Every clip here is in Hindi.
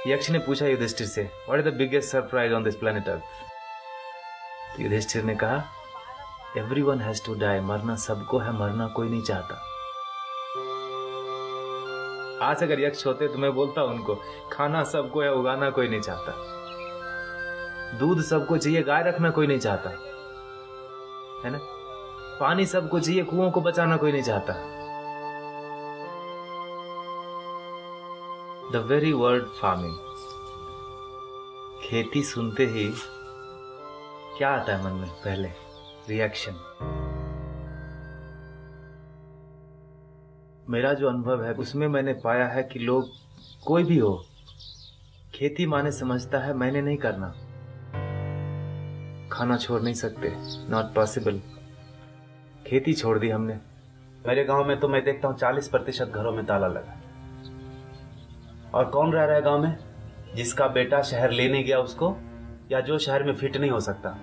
यक्ष ने पूछा युधिष्ठिर से, what is the biggest surprise on this planet earth? Yudhishthir ने कहा, एवरीवन हैज टू डाई, मरना सबको है, मरना कोई नहीं चाहता। आज अगर यक्ष होते तो मैं बोलता उनको, खाना सबको है, उगाना कोई नहीं चाहता। दूध सबको चाहिए, गाय रखना कोई नहीं चाहता, है ना। पानी सबको चाहिए, कुओं को बचाना कोई नहीं चाहता। द वेरी वर्ड फार्मिंग, खेती सुनते ही क्या आता है मन में? पहले रिएक्शन। मेरा जो अनुभव है उसमें मैंने पाया है कि लोग, कोई भी हो, खेती माने समझता है मैंने नहीं करना, खाना छोड़ नहीं सकते, नॉट पॉसिबल। खेती छोड़ दी हमने। मेरे गांव में तो मैं देखता हूं 40% घरों में ताला लगा। और कौन रह रहा है गांव में? जिसका बेटा शहर लेने गया उसको, या जो शहर में फिट नहीं हो सकता।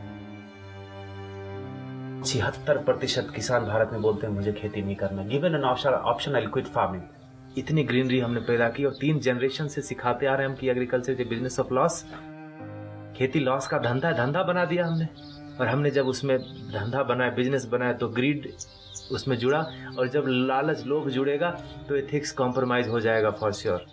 76% किसान भारत में बोलते हैं मुझे खेती नहीं करना। Given an option I quit farming. इतनी ग्रीनरी हमने पैदा की और 3 जनरेशन से सिखाते आ रहे हैं हम कि agriculture is business of loss. खेती लॉस का धंधा है, धंधा बना दिया हमने। और हमने जब उसमें धंधा बनाया, बिजनेस बनाया, तो ग्रीड उसमें जुड़ा। और जब लालच, लोभ जुड़ेगा तो एथिक्स कॉम्प्रोमाइज हो जाएगा फॉर श्योर।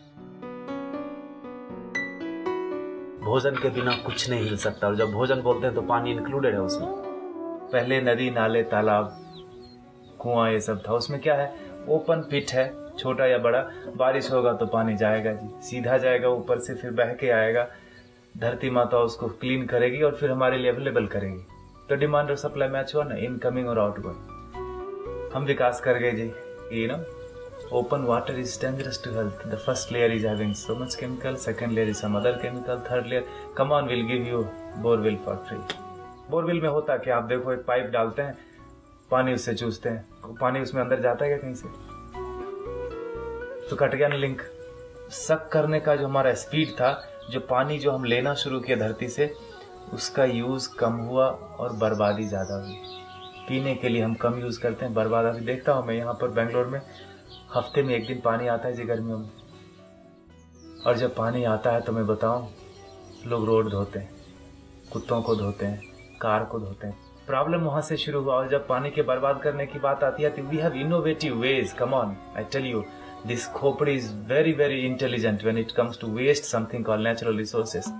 भोजन के बिना कुछ नहीं मिल सकता। और जब भोजन बोलते हैं तो पानी इंक्लूडेड है उसमें। पहले नदी, नाले, तालाब, कुआं, ये सब था। उसमें क्या है? ओपन पिट है, छोटा या बड़ा। बारिश होगा तो पानी जाएगा जी, सीधा जाएगा ऊपर से, फिर बह के आएगा। धरती माता उसको क्लीन करेगी और फिर हमारे लिए अवेलेबल करेगी। तो डिमांड और सप्लाई मैच हुआ ना, इनकमिंग और आउटगोइंग। हम विकास कर गए जी। You know, open water is dangerous to health. The first layer is having so much chemical, second layer is some other chemical, third layer, come on, we'll give you borewell for free. Borewell में होता क्या? आप देखो, एक पाइप डालते हैं, पानी उससे चूसते हैं, पानी उसमें अंदर जाता है क्या कहीं से? तो कट गया ना लिंक। सक करने का जो हमारा स्पीड था, जो पानी जो हम लेना शुरू किया धरती से, उसका यूज कम हुआ और बर्बादी ज्यादा हुई। पीने के लिए हम कम यूज करते हैं, बर्बाद अभी देखता हूं मैं यहाँ पर बेंगलोर में, हफ्ते में 1 दिन पानी आता है जी गर्मियों में। और जब पानी आता है तो मैं बताऊं, लोग रोड धोते हैं, कुत्तों को धोते हैं, कार को धोते हैं। प्रॉब्लम वहां से शुरू हुआ। और जब पानी के बर्बाद करने की बात आती है तो we have innovative ways. Come on, I tell you, this खोपड़ी is very very intelligent when it comes to waste something called natural resources.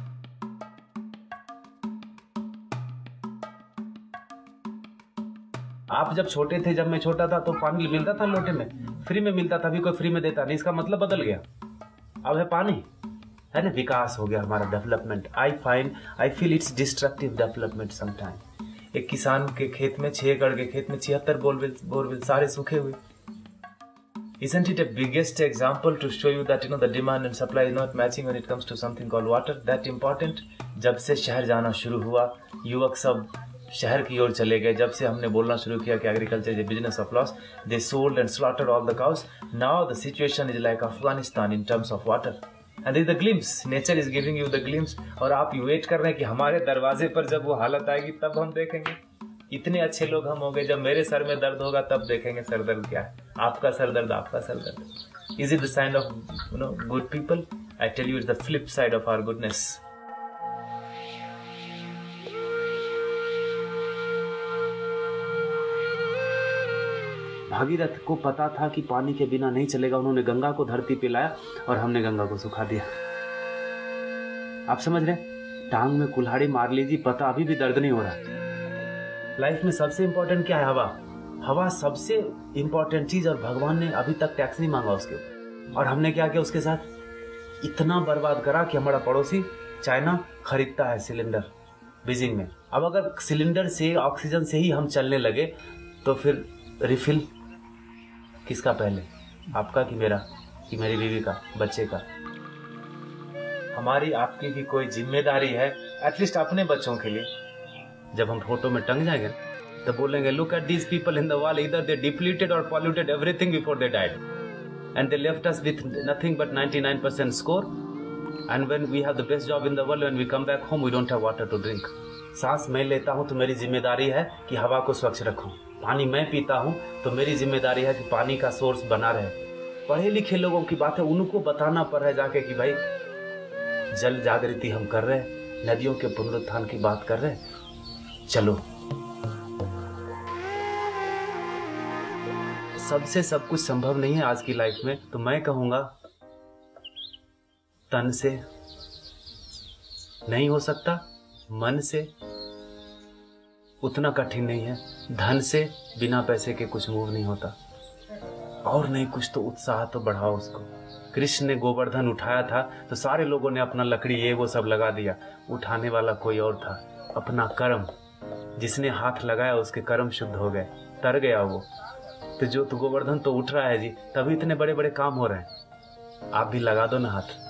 आप जब छोटे थे, जब मैं छोटा था, तो पानी मिलता था लोटे में, फ्री में मिलता था। अभी कोई फ्री में देता नहीं, इसका मतलब बदल गया। अब है पानी, है ना। विकास हो गया हमारा, development. I feel it's destructive development sometime. एक किसान के खेत में, 6 एकड़ के खेत में 76 बोरवेल सारे सूखे हुए। Isn't it a biggest example to show you that the demand and supply is not matching when it comes to something called water? That important. जब से शहर जाना शुरू हुआ, युवक सब शहर की ओर चले गए। जब से हमने बोलना शुरू किया कि agriculture is a business of loss, they sold and slaughtered all the cows. Now the situation is like Afghanistan in terms of water. And the glimpse, nature is giving you the glimpse. और आप वेट कर रहे हैं कि हमारे दरवाजे पर जब वो हालत आएगी तब हम देखेंगे। इतने अच्छे लोग हम हो गए, जब मेरे सर में दर्द होगा तब देखेंगे सर दर्द क्या है। आपका सर दर्द, आपका सर दर्द। Is it the sign of good people? I tell you, it's the flip side of our goodness. Bhagirath को पता था कि पानी के बिना नहीं चलेगा। उन्होंने गंगा को धरती पे लाया और हमने गंगा को सुखा दिया। आप समझ रहे? टांग में कुल्हाड़ी मार लीजिए, पता अभी भी दर्द नहीं हो रहा। लाइफ में सबसे इंपॉर्टेंट क्या है? हवा। हवा सबसे इंपॉर्टेंट चीज, और भगवान ने अभी तक टैक्स नहीं मांगा उसके। और हमने क्या किया उसके साथ? इतना बर्बाद करा कि हमारा पड़ोसी चाइना खरीदता है सिलेंडर बीजिंग में। अब अगर सिलेंडर से, ऑक्सीजन से ही हम चलने लगे तो फिर रिफिल किसका पहले? आपका कि मेरा, कि मेरी बीवी का, बच्चे का? हमारी आपकी भी कोई जिम्मेदारी है एटलीस्ट अपने बच्चों के लिए। जब हम फोटो में टंग जाएंगे तो बोलेंगे, look at these people in the wall, इधर दे डिप्लीटेड और polluted everything before they died and they left us with nothing but 99% score. And when we have the best job in the world, when we come back home we don't have water to drink. सांस मैं लेता हूं तो मेरी जिम्मेदारी है कि हवा को स्वच्छ रखूं। पानी मैं पीता हूं तो मेरी जिम्मेदारी है कि पानी का सोर्स बना रहे। पढ़े लिखे लोगों की बात है, उनको बताना पड़ रहा है जाके कि भाई जल जागृति हम कर रहे हैं, नदियों के पुनरुत्थान की बात कर रहे हैं। चलो, सबसे सब कुछ संभव नहीं है आज की लाइफ में, तो मैं कहूंगा तन से नहीं हो सकता, मन से उतना कठिन नहीं है, धन से बिना पैसे के कुछ मूव नहीं होता, और नहीं कुछ तो उत्साह तो बढ़ाओ उसको। कृष्ण ने गोवर्धन उठाया था तो सारे लोगों ने अपना लकड़ी ये वो सब लगा दिया, उठाने वाला कोई और था, अपना कर्म। जिसने हाथ लगाया उसके कर्म शुद्ध हो गए, तर गया वो। तो गोवर्धन तो उठ रहा है जी, तभी इतने बड़े बड़े काम हो रहे हैं। आप भी लगा दो ना हाथ।